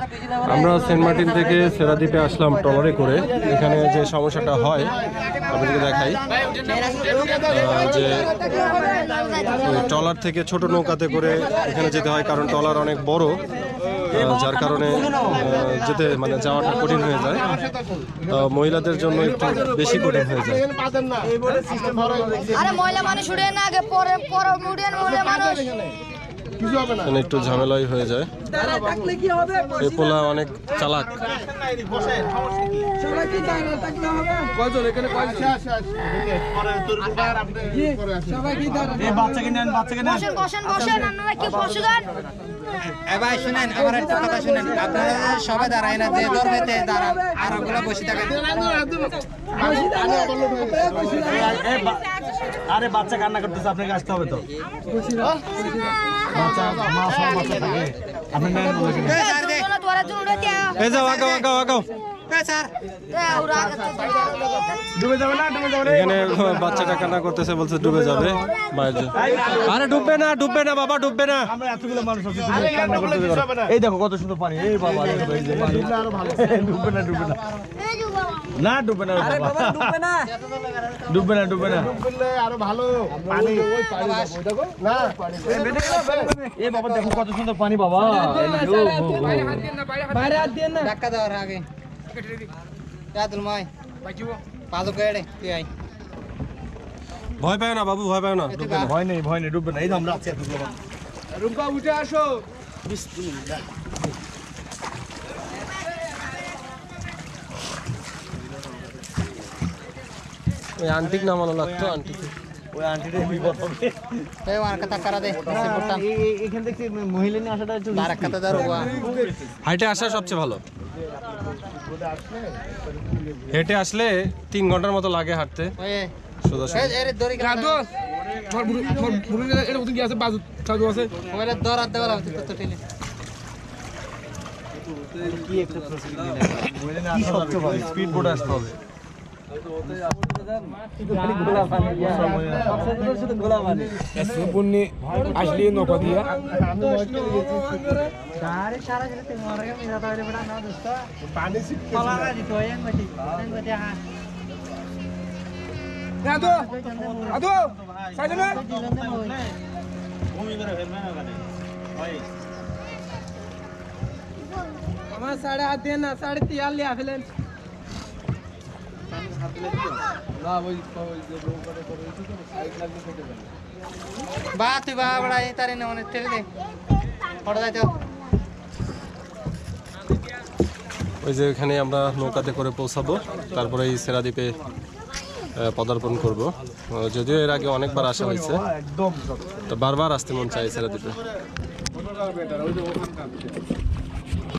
আমরা Saint Martin থেকে সেরাদ্বীপে আসলাম ট্রলারে করে। এখানে যে সমস্যাটা হয় আপনাদেরকে দেখাই, যে ট্রলার থেকে ছোট নৌকাতে করে এখানে যেতে হয়, কারণ ট্রলার অনেক বড়, যার কারণে যেতে মানে যাওয়াটা কঠিন হয়ে যায়। মহিলাদের জন্য একটু বেশি কঠিন হয়ে যায়। একটু ঝামেলাই হয়ে যায়। এই পোলা অনেক চালাক। ভাই শুনেন, আমার একটা কথা শুনেন, আপনারা সবাই দাঁড়ায় না, যে ধরবেতে দাঁড়ান, আর ওগুলো বসে থাকেন। আরে বাচ্চা কান্না করতেছে, আপনাকে আসতে হবে তো। বাচ্চা মা সব বাচ্চা থাকে, আপনি নেন বলে এই যাও, আগাও আগাও আগাও। ডুবে যাবে না, ডুবে যাবে না। এখানে বাচ্চাটা কান্না করতেছে, বলছে ডুবে যাবে মায়ের জন্য। আরে ডুববে না, ডুববে না বাবা, ডুববে না। আমরা এতগুলো মানুষ আছি, তুমি কান্না করতেছে। এই দেখো কত সুন্দর পানি। এই বাবা, এই যে পানি আরো ভালো। ডুববে না, ডুববে না, না ডুববে না বাবা, ডুববে না, ডুববে না, ডুববে না। ডুবলে আরো ভালো পানি, ওই পানি দেখো না, এই বাবা দেখো কত সুন্দর পানি বাবা। বাইরে হাত দিয়ে না, ধাক্কা দেওয়ার আগে ভয় পায় না বাবু, ভয় পায় না, ডুববে না। ভয় নেই, ভয় নেই, ডুববে না। এই তো আমরা আছি এতগুলো মানুষ। রুম্পা উঠে আসো। ওই আন্টিক নামানো লাগতো, আন্টিক। ওই আন্টিটাই বিপদ হবে। এখান থেকে মহিলা নিয়ে আসাটা একটু হাইটে আসা সবচেয়ে ভালো। হেঁটে আসলে 3 ঘন্টার মতো লাগে হাঁটতে। সোজা সোজা। স্পিড বোটে আসতে হবে। আসলি নৌকা দিয়া আমার 8.5 দিয়ে না 3.5 লিয়া ফেলেন। বা তুই বা বড় এই তারে না অনেক ঠেলে দে, ফটো দাইতো। ওই যে এখানে আমরা নৌকাতে করে পৌঁছাবো, তারপরে এই সেরাদ্বীপে পদার্পণ করব। যদিও এর আগে অনেকবার আসা হয়েছে, তো বারবার আসতে মন চাই সেরাদ্বীপে।